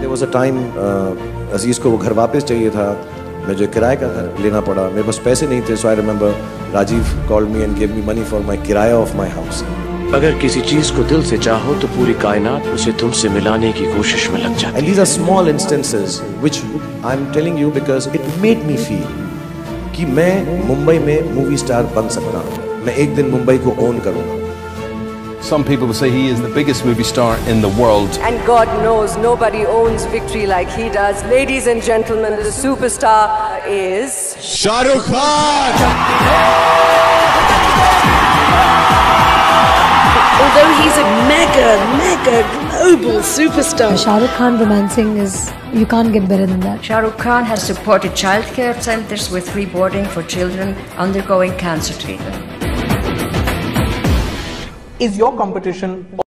There was a time अजीज को वो घर वापस चाहिए था, मुझे किराए का घर लेना पड़ा, मेरे पास पैसे नहीं थे, so I remember Rajiv called me and gave me money for my किराया of my house. अगर किसी चीज को दिल से चाहो तो पूरी कायनात उसे तुमसे मिलाने की कोशिश में लग जाती है. And these are small instances which I'm telling you because it made me feel कि मैं मुंबई में मूवी स्टार बन सकता हूँ, मैं एक दिन मुंबई को ओन करूँगा. Some people will say he is the biggest movie star in the world. And God knows nobody owns victory like he does. Ladies and gentlemen, the superstar is Shah Rukh Khan! Although he's a mega global superstar. Shah Rukh Khan romancing is, you can't get better than that. Shah Rukh Khan has supported childcare centers with free boarding for children undergoing cancer treatment. Is your competition